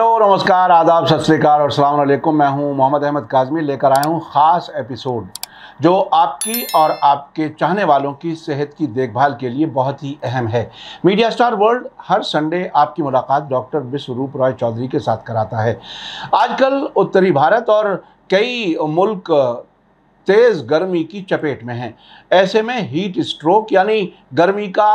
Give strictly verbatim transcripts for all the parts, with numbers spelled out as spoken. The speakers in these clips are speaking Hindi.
हेलो, नमस्कार, आदाब, सत श्री अकाल और अस्सलाम वालेकुम। मैं हूं मोहम्मद अहमद काज़मी, लेकर आया हूं ख़ास एपिसोड जो आपकी और आपके चाहने वालों की सेहत की देखभाल के लिए बहुत ही अहम है। मीडिया स्टार वर्ल्ड हर संडे आपकी मुलाकात डॉक्टर विश्वरूप रॉय चौधरी के साथ कराता है। आजकल उत्तरी भारत और कई मुल्क तेज़ गर्मी की चपेट में हैं। ऐसे में हीट स्ट्रोक यानी गर्मी का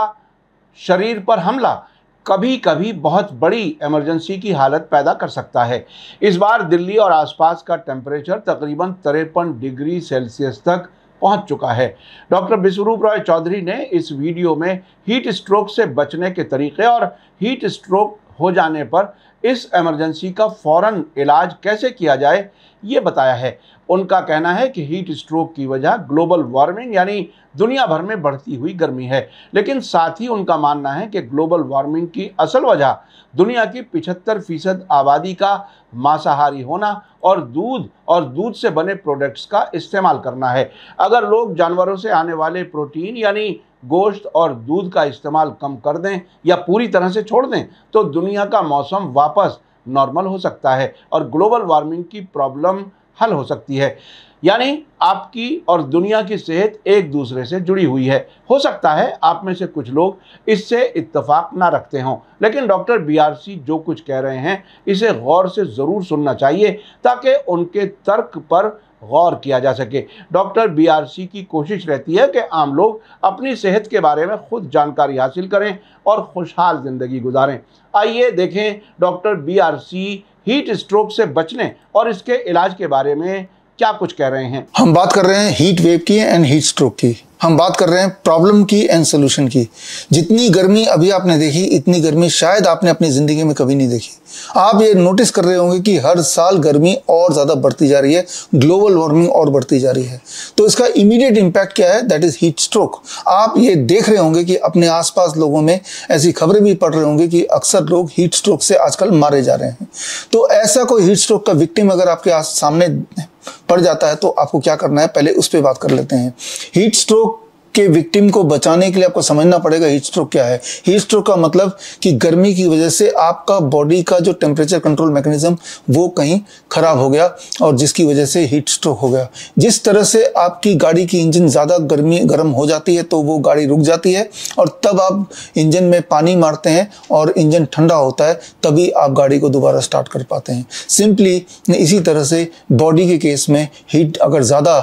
शरीर पर हमला कभी कभी बहुत बड़ी इमरजेंसी की हालत पैदा कर सकता है। इस बार दिल्ली और आसपास का टेम्परेचर तकरीबन तिरपन डिग्री सेल्सियस तक पहुंच चुका है। डॉक्टर विश्वरूप रॉय चौधरी ने इस वीडियो में हीट स्ट्रोक से बचने के तरीके और हीट स्ट्रोक हो जाने पर इस इमरजेंसी का फौरन इलाज कैसे किया जाए ये बताया है। उनका कहना है कि हीट स्ट्रोक की वजह ग्लोबल वार्मिंग यानी दुनिया भर में बढ़ती हुई गर्मी है, लेकिन साथ ही उनका मानना है कि ग्लोबल वार्मिंग की असल वजह दुनिया की पिछहत्तर फीसद आबादी का मांसाहारी होना और दूध और दूध से बने प्रोडक्ट्स का इस्तेमाल करना है। अगर लोग जानवरों से आने वाले प्रोटीन यानी गोश्त और दूध का इस्तेमाल कम कर दें या पूरी तरह से छोड़ दें तो दुनिया का मौसम वापस नॉर्मल हो सकता है और ग्लोबल वार्मिंग की प्रॉब्लम हल हो सकती है। यानी आपकी और दुनिया की सेहत एक दूसरे से जुड़ी हुई है। हो सकता है आप में से कुछ लोग इससे इत्तेफाक ना रखते हों, लेकिन डॉक्टर बीआरसी जो कुछ कह रहे हैं इसे गौर से ज़रूर सुनना चाहिए ताकि उनके तर्क पर गौर किया जा सके। डॉक्टर बीआरसी की कोशिश रहती है कि आम लोग अपनी सेहत के बारे में खुद जानकारी हासिल करें और खुशहाल ज़िंदगी गुजारें। आइए देखें डॉक्टर बीआरसी हीट स्ट्रोक से बचने और इसके इलाज के बारे में क्या कुछ कह रहे हैं। हम बात कर रहे हैं हीट वेव की एंड हीट स्ट्रोक की। हम बात कर रहे हैं प्रॉब्लम की एंड सोल्यूशन की। जितनी गर्मी अभी आपने देखी इतनी गर्मी शायद आपने अपनी ज़िंदगी में कभी नहीं देखी। आप ये नोटिस कर रहे होंगे कि हर साल गर्मी और ज़्यादा बढ़ती जा रही है, ग्लोबल वार्मिंग और बढ़ती जा रही है। तो इसका इमीडिएट इम्पैक्ट क्या है? That is heat stroke. आप ये देख रहे होंगे कि अपने आसपास लोगों में ऐसी खबरें भी पढ़ रहे होंगे कि अक्सर लोग हीट स्ट्रोक से आजकल मारे जा रहे हैं। तो ऐसा कोई हीट स्ट्रोक का विक्टिम अगर आपके सामने पड़ जाता है तो आपको क्या करना है, पहले उस पर बात कर लेते हैं। हीट स्ट्रोक के विक्टिम को बचाने के लिए आपको समझना पड़ेगा हीट स्ट्रोक क्या है। हीट स्ट्रोक का मतलब कि गर्मी की वजह से आपका बॉडी का जो टेम्परेचर कंट्रोल मैकेनिज्म वो कहीं खराब हो गया और जिसकी वजह से हीट स्ट्रोक हो गया। जिस तरह से आपकी गाड़ी की इंजन ज़्यादा गर्मी गर्म हो जाती है तो वो गाड़ी रुक जाती है और तब आप इंजन में पानी मारते हैं और इंजन ठंडा होता है, तभी आप गाड़ी को दोबारा स्टार्ट कर पाते हैं। सिंपली इसी तरह से बॉडी के केस में हीट अगर ज़्यादा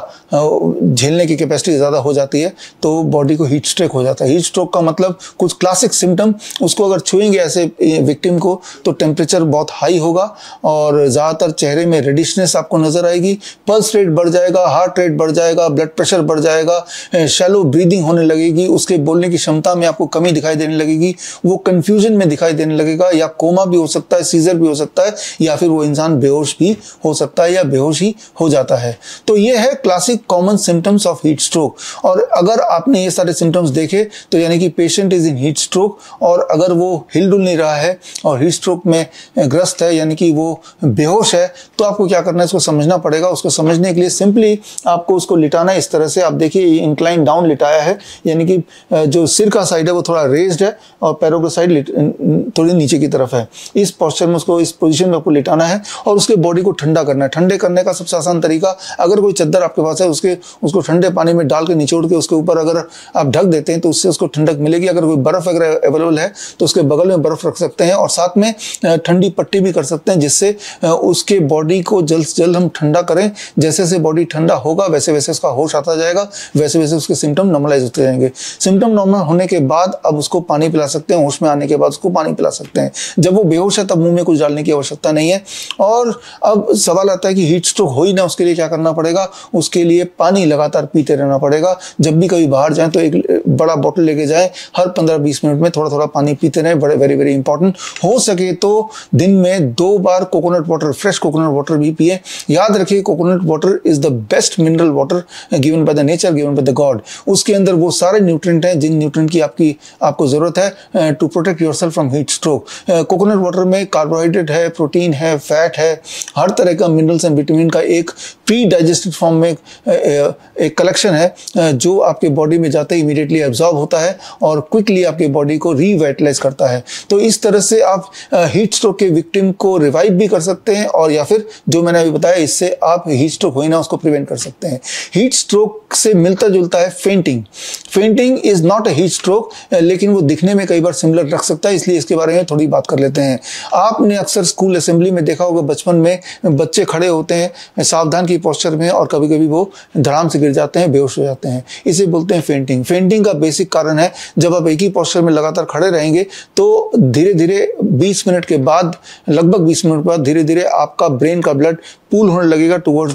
झेलने की कैपेसिटी ज़्यादा हो जाती है तो बॉडी को हीट स्ट्रोक हो जाता है। हीट स्ट्रोक का मतलब कुछ क्लासिक सिम्टम, उसको अगर छुएंगे ऐसे विक्टिम को तो टेम्परेचर बहुत हाई होगा और ज़्यादातर चेहरे में रेडिशनेस आपको नजर आएगी, पल्स रेट बढ़ जाएगा, हार्ट रेट बढ़ जाएगा, ब्लड प्रेशर बढ़ जाएगा, शैलो ब्रीदिंग होने लगेगी, उसके बोलने की क्षमता में आपको कमी दिखाई देने लगेगी, वो कन्फ्यूजन में दिखाई देने लगेगा, या कोमा भी हो सकता है, सीजर भी हो सकता है, या फिर वो इंसान बेहोश भी हो सकता है या बेहोश ही हो जाता है। तो ये है classic common symptoms of heat stroke. और अगर आपने ये सारे सिम्टम्स देखे तो यानी कि patient is in heat stroke, और अगर वो हिल डुल नहीं रहा है और हीट स्ट्रोक में ग्रस्त है यानी कि वो बेहोश है, तो आपको क्या करना है, इसको समझना पड़ेगा। उसको समझने के लिए सिंपली आपको उसको लिटाना है। इस तरह से आप देखिए इंक्लाइन डाउन लिटाया है, यानी कि जो सिर का साइड है वो थोड़ा रेज्ड है और पैरों का साइड थोड़ी नीचे की तरफ है। इस पोस्चर में उसको, इस पोजीशन में आपको लिटाना है और उसके बॉडी को ठंडा करना है। ठंडे करने का सबसे आसान तरीका, अगर कोई चद्दर आपके पास है उसके उसको ठंडे पानी में डाल के निचोड़ के उसके ऊपर अगर आप ढक देते हैं तो उससे उसको ठंडक मिलेगी। अगर कोई बर्फ अगर अवेलेबल है तो उसके बगल में बर्फ रख सकते हैं और साथ में ठंडी पट्टी भी कर सकते हैं, जिससे उसके बॉडी को जल्द से जल्द हम ठंडा करें। जैसे जैसे बॉडी ठंडा होगा वैसे वैसे उसका होश आता जाएगा, वैसे वैसे उसके सिम्टम नॉर्मलाइज होते जाएंगे। सिम्टम नॉर्मल होने के बाद अब उसको पानी पिला सकते हैं, होश में आने के बाद उसको पानी पिला सकते हैं। जब वो बेहोश है तब मुंह में कुछ डालने की आवश्यकता नहीं है। और अब सवाल आता है कि हीट स्ट्रोक हो ही ना, उसके लिए क्या करना पड़ेगा? उसके लिए पानी लगातार पीते रहना पड़ेगा। जब भी कभी बाहर जाएं तो एक बड़ा बोतल लेके जाएं, हर पंद्रह बीस मिनट में थोड़ा थोड़ा पानी पीते रहें। बड़े वेरी वेरी इंपॉर्टेंट। हो सके तो दिन में दो बार coconut water, fresh coconut water भी पिए। याद रखिए coconut water is the best mineral water given by the nature, given by the God. उसके अंदर वो सारे न्यूट्रिएंट हैं जिन न्यूट्रिएंट की आपकी आपको जरूरत है to protect yourself from heat stroke. Coconut water में कार्बोहाइड्रेट है, प्रोटीन है, फैट है, हर तरह का मिनरल्स एंड विटामिन का एक प्री डाइजेस्टेड फॉर्म में एक कलेक्शन है जो आपके बॉडी में जाते ही इमीडिएटली एब्जॉर्ब होता है और क्विकली आपकी बॉडी को रीवाइटलाइज करता है। तो इस तरह से आप हीट स्ट्रोक के विक्टिम को रिवाइव भी कर सकते हैं और या फिर जो मैंने अभी बताया इससे आप हीट स्ट्रोक होए ना उसको प्रिवेंट कर सकते हैं। हीट स्ट्रोक से मिलता जुलता है fainting. Fainting is not a heat stroke, लेकिन वो दिखने में कई बार सिमिलर रख सकता है, इसलिए इसके बारे में थोड़ी बात कर लेते हैं। आपने अक्सर स्कूल असेंबली में देखा होगा, बचपन में बच्चे खड़े होते हैं सावधान की पोस्चर में और कभी कभी वो धड़ाम से गिर जाते हैं, बेहोश हो जाते हैं। इसे बोलते हैं फेंटिंग। फेंटिंग का बेसिक कारण है जब आप एक ही पोस्चर में लगातार खड़े रहेंगे तो धीरे धीरे बीस मिनट के बाद, लगभग बीस मिनट के बाद धीरे धीरे आपका ब्रेन का ब्लड पूल होने लगेगा टुवर्ड्स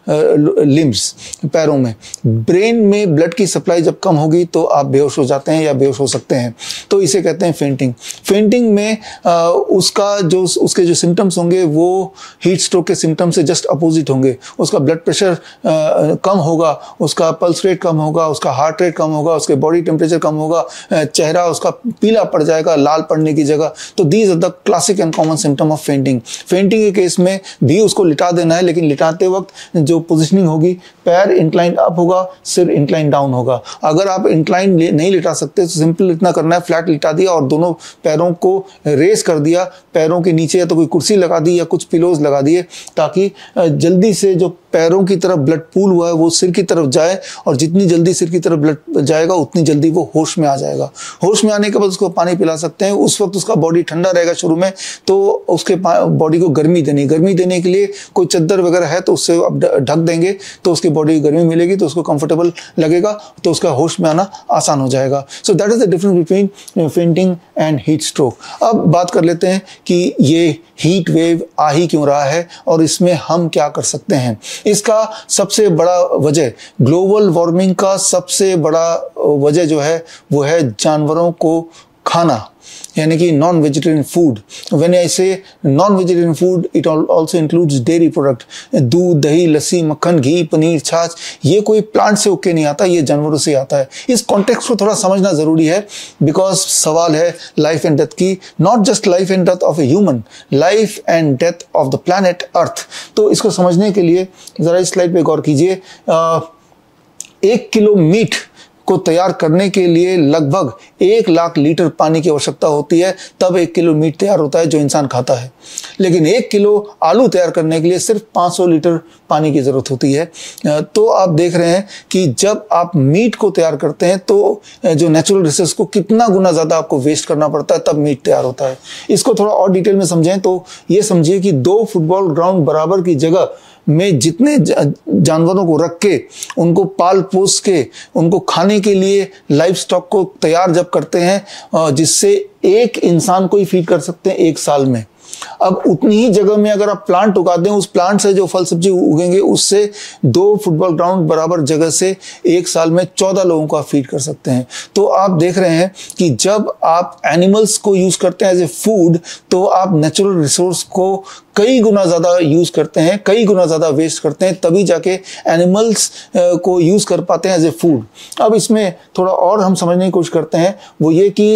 द लिम्स, पैरों में। ब्रेन में ब्लड की सप्लाई जब कम होगी तो आप बेहोश हो जाते हैं या बेहोश हो सकते हैं, तो इसे कहते हैं फेंटिंग। फेंटिंग में आ, उसका जो उसके जो सिम्टम्स होंगे वो हीट स्ट्रोक के सिम्टम से जस्ट अपोजिट होंगे। उसका ब्लड प्रेशर कम होगा, उसका पल्स रेट कम होगा, उसका हार्ट रेट कम होगा, उसके बॉडी टेम्परेचर कम होगा, चेहरा उसका पीला पड़ जाएगा लाल पड़ने की जगह। तो these are the classic and common symptom of fainting. Fainting के केस में भी उसको लिटा देना है, लेकिन लिटाते वक्त जो पोजिशनिंग होगी, पैर इंक्लाइन अप होगा, सिर इंक्लाइन डाउन होगा। अगर आप इंक्लाइन नहीं लिटा सकते तो सिंपल इतना करना है, फ्लैट लिटा दिया और दोनों पैरों को रेस कर दिया, पैरों के नीचे या तो कोई कुर्सी लगा दी या कुछ पिलोज लगा दिए, ताकि जल्दी से जो पैरों की तरफ ब्लड पूल हुआ है वो सिर की तरफ जाए, और जितनी जल्दी सिर की तरफ ब्लड जाएगा उतनी जल्दी वो होश में आ जाएगा। होश में आने के बाद उसको पानी पिला सकते हैं। उस वक्त उसका बॉडी ठंडा रहेगा शुरू में, तो उसके बॉडी को गर्मी देनी गर्मी देने के लिए कोई चद्दर वगैरह है तो उससे आप ढक देंगे तो उसकी बॉडी को गर्मी मिलेगी, तो उसको कंफर्टेबल लगेगा, तो उसका होश में आना आसान हो जाएगा। So that is the difference between fainting and heat stroke. अब बात कर लेते हैं कि ये हीट वेव आ ही क्यों रहा है और इसमें हम क्या कर सकते हैं। इसका सबसे बड़ा वजह, ग्लोबल वार्मिंग का सबसे बड़ा वजह जो है वो है जानवरों को खाना, यानी कि non vegetarian food. When I say non vegetarian food, it also includes dairy product, दूध, दही, लस्सी, मक्खन, घी, पनीर, छाछ। ये कोई प्लांट से उग के नहीं आता, ये जानवरों से आता है। इस कॉन्टेक्स्ट को थोड़ा समझना जरूरी है, बिकॉज सवाल है लाइफ एंड डेथ की, not just life and death of a human, life and death of the planet Earth. तो इसको समझने के लिए जरा इस स्लाइड पे गौर कीजिए। एक किलो मीट को तैयार करने के लिए लगभग एक लाख लीटर पानी की आवश्यकता होती है, तब एक किलो मीट तैयार होता है जो इंसान खाता है। लेकिन एक किलो आलू तैयार करने के लिए सिर्फ पाँच सौ लीटर पानी की ज़रूरत होती है। तो आप देख रहे हैं कि जब आप मीट को तैयार करते हैं तो जो नेचुरल रिसोर्स को कितना गुना ज़्यादा आपको वेस्ट करना पड़ता है, तब मीट तैयार होता है। इसको थोड़ा और डिटेल में समझें तो ये समझिए कि दो फुटबॉल ग्राउंड बराबर की जगह में जितने जानवरों को रख के, उनको पाल पोस के, उनको खाने के लिए लाइव स्टॉक को तैयार जब करते हैं, जिससे एक इंसान को ही फीड कर सकते हैं एक साल में। अब उतनी ही जगह में अगर आप प्लांट उगा दें, उस प्लांट से जो फल सब्जी उगेंगे उससे दो फुटबॉल ग्राउंड बराबर जगह से एक साल में चौदह लोगों को आप फीड कर सकते हैं। तो आप देख रहे हैं कि जब आप एनिमल्स को यूज करते हैं एज ए फूड, तो आप नेचुरल रिसोर्स को कई गुना ज़्यादा यूज करते हैं, कई गुना ज़्यादा वेस्ट करते हैं, तभी जाके एनिमल्स को यूज कर पाते हैं एज ए फूड। अब इसमें थोड़ा और हम समझने की कोशिश करते हैं, वो ये कि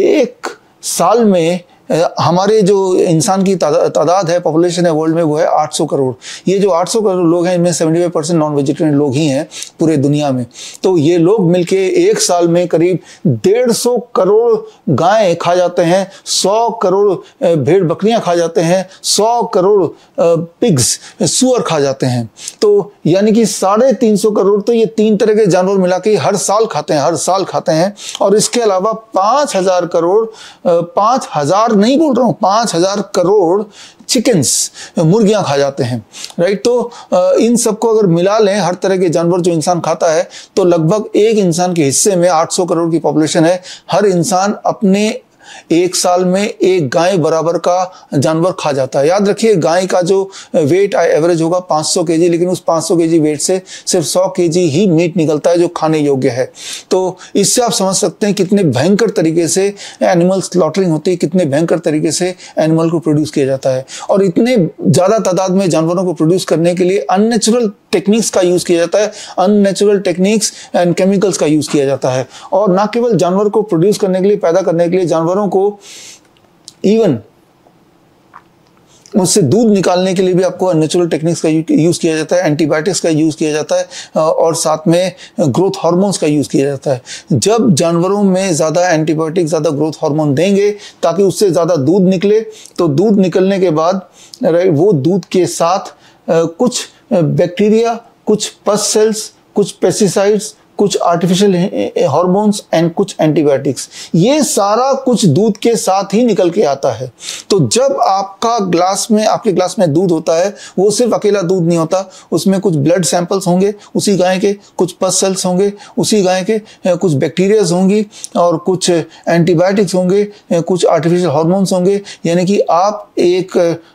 एक साल में हमारे जो इंसान की तादाद है, पॉपुलेशन है वर्ल्ड में, वो है आठ सौ करोड़। ये जो आठ सौ करोड़ लोग हैं, इनमें पचहत्तर परसेंट नॉन वेजिटेरियन लोग ही हैं पूरे दुनिया में। तो ये लोग मिलके एक साल में करीब डेढ़ सौ करोड़ गायें खा जाते हैं, सौ करोड़ भेड़ बकरियां खा जाते हैं, सौ करोड़ पिग्स सुअर खा जाते हैं। तो यानी कि साढ़े तीन सौ करोड़ तो ये तीन तरह के जानवर मिला के हर साल खाते हैं, हर साल खाते हैं। और इसके अलावा पाँच हजार करोड़ पाँच हजार नहीं बोल रहा हूं, पांच हजार करोड़ चिकन्स, मुर्गियां खा जाते हैं, राइट। तो इन सबको अगर मिला लें, हर तरह के जानवर जो इंसान खाता है, तो लगभग एक इंसान के हिस्से में आठ सौ करोड़ की पॉपुलेशन है। हर इंसान अपने एक साल में एक गाय बराबर का जानवर खा जाता है। याद रखिए, गाय का जो वेट एवरेज होगा पाँच सौ केजी, लेकिन उस पाँच सौ केजी वेट से सिर्फ सौ केजी ही मीट निकलता है जो खाने योग्य है। तो इससे आप समझ सकते हैं कितने भयंकर तरीके से एनिमल स्लॉटरिंग होती है, कितने भयंकर तरीके से एनिमल को प्रोड्यूस किया जाता है। और इतने ज़्यादा तादाद में जानवरों को प्रोड्यूस करने के लिए अननेचुरल टेक्निक्स का यूज़ किया जाता है, अननेचुरल टेक्निक्स एंड केमिकल्स का यूज़ किया जाता है। और ना केवल जानवर को प्रोड्यूस करने के लिए, पैदा करने के लिए, जानवरों को इवन उससे दूध निकालने के लिए भी आपको नेचुरल टेक्निक्स का यूज़ किया जाता है, एंटीबायोटिक्स का यूज़ किया जाता है और साथ में ग्रोथ हार्मोन्स का यूज़ किया जाता है। जब जानवरों में ज़्यादा एंटीबायोटिक, ज़्यादा ग्रोथ हार्मोन देंगे ताकि उससे ज़्यादा दूध निकले, तो दूध निकलने के बाद वो दूध के साथ कुछ बैक्टीरिया, कुछ पस सेल्स, कुछ पेस्टिसाइड्स, कुछ आर्टिफिशियल हार्मोन्स एंड कुछ एंटीबायोटिक्स, ये सारा कुछ दूध के साथ ही निकल के आता है। तो जब आपका ग्लास में आपके ग्लास में दूध होता है, वो सिर्फ अकेला दूध नहीं होता, उसमें कुछ ब्लड सैंपल्स होंगे उसी गाय के, कुछ पस सेल्स होंगे उसी गाय के, कुछ बैक्टीरियाज होंगी और कुछ एंटीबायोटिक्स होंगे, कुछ आर्टिफिशियल हार्मोन्स होंगे। यानी कि आप एक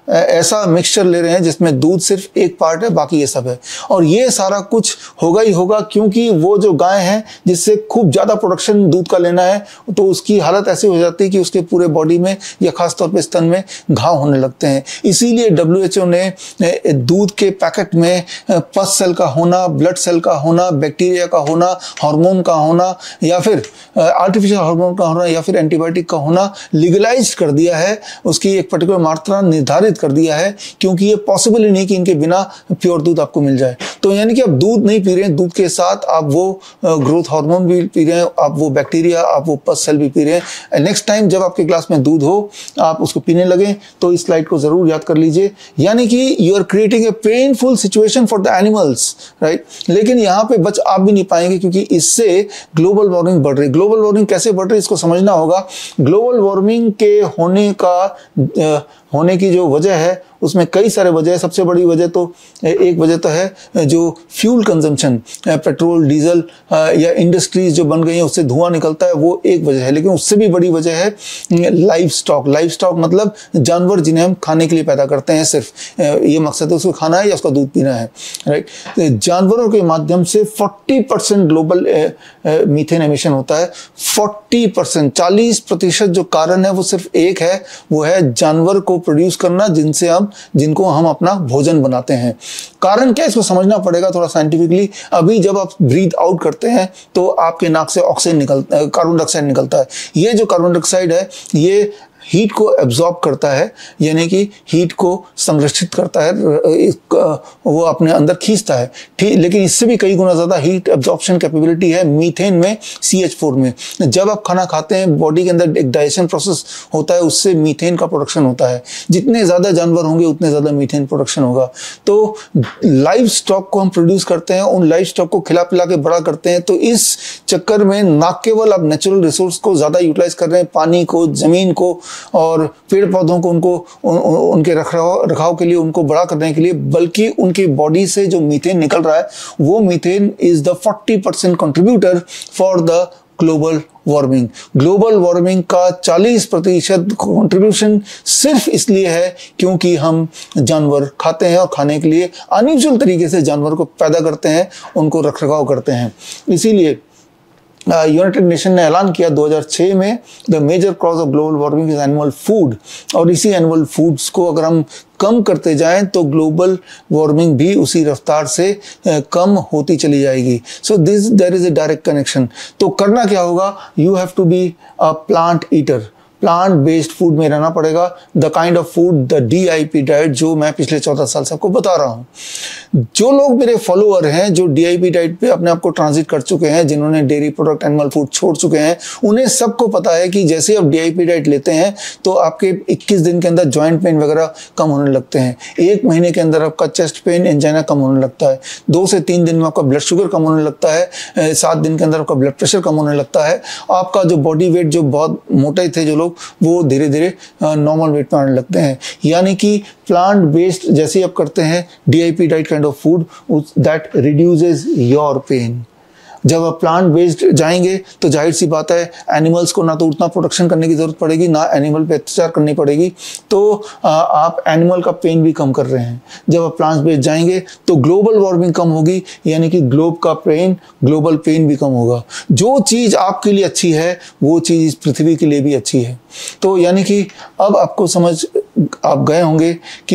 ऐसा मिक्सचर ले रहे हैं जिसमें दूध सिर्फ एक पार्ट है, बाकी ये सब है। और ये सारा कुछ होगा ही होगा क्योंकि वो जो गाय है जिससे खूब ज्यादा प्रोडक्शन दूध का लेना है, तो उसकी हालत ऐसी हो जाती है कि उसके पूरे बॉडी में या खासतौर पे स्तन में घाव होने लगते हैं। इसीलिए डब्ल्यू एच ओ ने दूध के पैकेट में पस सेल का होना, ब्लड सेल का होना, बैक्टीरिया का होना, हार्मोन का होना या फिर आर्टिफिशियल हार्मोन का होना या फिर एंटीबायोटिक का होना लीगलाइज कर दिया है। उसकी एक पर्टिकुलर मात्रा निर्धारित कर दिया है क्योंकि ये पॉसिबल ही नहीं कि इनके बिना प्योर दूध आपको मिल जाए। तो यानी कि आप दूध नहीं पी रहे हैं, दूध के साथ आप वो ग्रोथ हार्मोन भी पी रहे हैं, आप वो बैक्टीरिया, आप वो पस सेल भी पी रहे हैं। नेक्स्ट टाइम जब आपके ग्लास में दूध हो, आप उसको पीने लगे तो इस स्लाइड को जरूर याद कर लीजिए। यानी कि you are creating a painful situation for the animals, right. लेकिन यहाँ पे बच आप भी नहीं पाएंगे क्योंकि इससे ग्लोबल वार्मिंग बढ़ रही है। ग्लोबल वार्मिंग कैसे बढ़ रही है इसको समझना होगा। ग्लोबल वार्मिंग के होने का होने की जो वजह है उसमें कई सारे वजह है। सबसे बड़ी वजह तो एक वजह तो है जो फ्यूल कंजम्पशन, पेट्रोल, डीजल या इंडस्ट्रीज जो बन गई हैं उससे धुआं निकलता है, वो एक वजह है। लेकिन उससे भी बड़ी वजह है लाइफ स्टॉक। लाइफ स्टॉक मतलब जानवर जिन्हें हम खाने के लिए पैदा करते हैं, सिर्फ ये मकसद है उसको खाना है या उसका दूध पीना है, राइट। जानवरों के माध्यम से forty percent global methane emission होता है। फोर्टी परसेंट चालीस प्रतिशत जो कारण है वो सिर्फ एक है, वो है जानवर को प्रोड्यूस करना जिनसे हम जिनको हम अपना भोजन बनाते हैं। कारण क्या इसको समझना पड़ेगा थोड़ा साइंटिफिकली। अभी जब आप ब्रीथ आउट करते हैं तो आपके नाक से ऑक्सीजन निकलता है, कार्बन डाइऑक्साइड निकलता है। ये जो कार्बन डाइऑक्साइड है ये हीट को एब्जॉर्ब करता है, यानी कि हीट को संरक्षित करता है, वो अपने अंदर खींचता है, ठीक। लेकिन इससे भी कई गुना ज़्यादा हीट एब्जॉर्प्शन कैपेबिलिटी है मीथेन में, सी एच फोर में। जब आप खाना खाते हैं बॉडी के अंदर एक डाइजेशन प्रोसेस होता है, उससे मीथेन का प्रोडक्शन होता है। जितने ज़्यादा जानवर होंगे उतने ज़्यादा मीथेन प्रोडक्शन होगा। तो लाइफ स्टॉक को हम प्रोड्यूस करते हैं, उन लाइफ स्टॉक को खिला पिला के बड़ा करते हैं। तो इस चक्कर में ना केवल आप नेचुरल रिसोर्स को ज़्यादा यूटिलाइज कर रहे हैं, पानी को, ज़मीन को और पेड़ पौधों को, उनको उन, उनके रखरखाव रखाव के लिए, उनको बड़ा करने के लिए, बल्कि उनकी बॉडी से जो मीथेन निकल रहा है वो methane is the forty percent contributor for the global warming. Global warming का चालीस प्रतिशत कंट्रीब्यूशन सिर्फ इसलिए है क्योंकि हम जानवर खाते हैं और खाने के लिए अनयूजुअल तरीके से जानवर को पैदा करते हैं, उनको रखरखाव करते हैं। इसीलिए यूनाइटेड नेशन ने ऐलान किया दो हज़ार छह में the major cause of global warming is animal food. और इसी एनिमल फूड्स को अगर हम कम करते जाएं तो ग्लोबल वार्मिंग भी उसी रफ्तार से कम होती चली जाएगी। So this there is a direct connection. तो करना क्या होगा, you have to be a plant eater, plant based food में रहना पड़ेगा। The kind of food, the D I P diet जो मैं पिछले चौदह साल से आपको बता रहा हूँ। जो लोग मेरे फॉलोअर हैं जो डी आई पी डाइट पे अपने आप को ट्रांजिट कर चुके हैं, जिन्होंने डेयरी प्रोडक्ट, एनिमल फूड छोड़ चुके हैं, उन्हें सबको पता है कि जैसे आप डी आई पी डाइट लेते हैं तो आपके इक्कीस दिन के अंदर जॉइंट पेन वगैरह कम होने लगते हैं। एक महीने के अंदर आपका चेस्ट पेन, एंजाइना कम होने लगता है। दो से तीन दिन में आपका ब्लड शुगर कम होने लगता है। सात दिन के अंदर आपका ब्लड प्रेशर कम होने लगता है। आपका जो बॉडी वेट, जो बहुत मोटे थे जो लोग, वो धीरे धीरे नॉर्मल वेट में आने लगते हैं। यानी कि प्लांट बेस्ड जैसे आप करते हैं D I P diet kind of food, that reduces your pain. जब आप प्लांट बेस्ड जाएंगे तो जाहिर सी बात है एनिमल्स को ना तो उतना प्रोडक्शन करने की ज़रूरत पड़ेगी, ना एनिमल पे अत्याचार करनी पड़ेगी। तो आप एनिमल का पेन भी कम कर रहे हैं। जब आप प्लांट बेस्ड जाएंगे तो ग्लोबल वार्मिंग कम होगी, यानी कि ग्लोब का पेन, ग्लोबल पेन भी कम होगा। जो चीज़ आपके लिए अच्छी है वो चीज़ इस पृथ्वी के लिए भी अच्छी है। तो यानी कि अब आपको समझ आप गए होंगे कि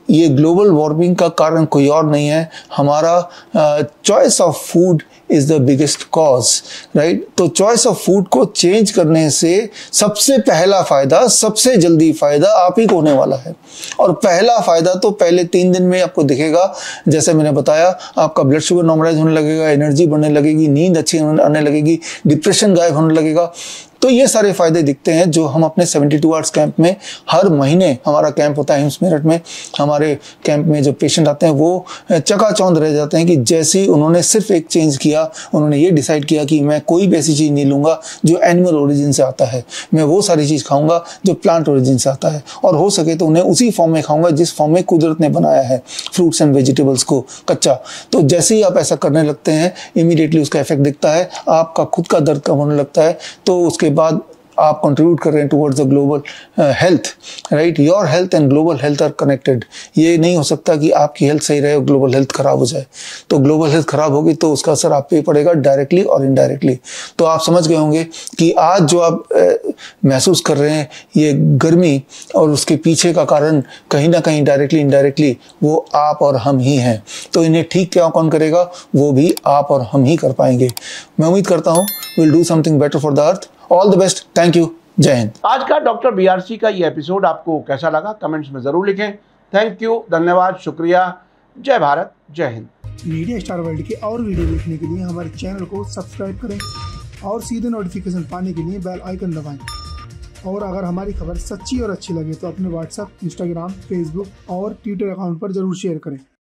ये ग्लोबल वार्मिंग का कारण कोई और नहीं है, हमारा choice of food is the biggest cause, right. तो चॉइस ऑफ फूड को चेंज करने से सबसे पहला फ़ायदा, सबसे जल्दी फ़ायदा आप ही को होने वाला है। और पहला फ़ायदा तो पहले तीन दिन में आपको दिखेगा। जैसे मैंने बताया, आपका ब्लड शुगर नॉर्मलाइज होने लगेगा, एनर्जी बढ़ने लगेगी, नींद अच्छी आने लगेगी, डिप्रेशन गायब होने लगेगा। तो ये सारे फायदे दिखते हैं जो हम अपने बहत्तर आवर्स कैंप में, हर महीने हमारा कैंप होता है एम्स मेरठ में, हमारे कैंप में जो पेशेंट आते हैं वो चकाचौंध रह जाते हैं कि जैसे ही उन्होंने सिर्फ एक चेंज किया, उन्होंने ये डिसाइड किया कि मैं कोई भी ऐसी चीज़ नहीं लूँगा जो एनिमल ओरिजिन से आता है, मैं वो सारी चीज़ खाऊंगा जो प्लांट ओरिजिन से आता है, और हो सके तो उन्हें उसी फॉर्म में खाऊंगा जिस फॉर्म में कुदरत ने बनाया है, फ्रूट्स एंड वेजिटेबल्स को कच्चा। तो जैसे ही आप ऐसा करने लगते हैं, इमीडिएटली उसका इफेक्ट दिखता है, आपका खुद का दर्द कम होने लगता है। तो उसके बाद आप कंट्रीब्यूट कर रहे हैं towards the global health, right. Your health and global health are connected. ये नहीं हो सकता कि आपकी हेल्थ सही रहे और ग्लोबल हेल्थ खराब हो जाए। तो ग्लोबल हेल्थ खराब होगी तो उसका असर आप पे पड़ेगा डायरेक्टली और इनडायरेक्टली। तो आप समझ गए होंगे कि आज जो आप uh, महसूस कर रहे हैं ये गर्मी, और उसके पीछे का कारण कहीं ना कहीं डायरेक्टली इनडायरेक्टली वो आप और हम ही हैं। तो इन्हें ठीक क्या कौन करेगा, वो भी आप और हम ही कर पाएंगे। मैं उम्मीद करता हूँ will do something better for the earth. All the best, thank you, जय हिंद। आज का डॉक्टर बीआरसी का ये एपिसोड आपको कैसा लगा कमेंट्स में ज़रूर लिखें। थैंक यू, धन्यवाद, शुक्रिया, जय भारत, जय हिंद। मीडिया स्टार वर्ल्ड के और वीडियो देखने के लिए हमारे चैनल को सब्सक्राइब करें और सीधे नोटिफिकेशन पाने के लिए बेल आइकन दबाएं। और अगर हमारी खबर सच्ची और अच्छी लगे तो अपने व्हाट्सएप, इंस्टाग्राम, फेसबुक और ट्विटर अकाउंट पर जरूर शेयर करें।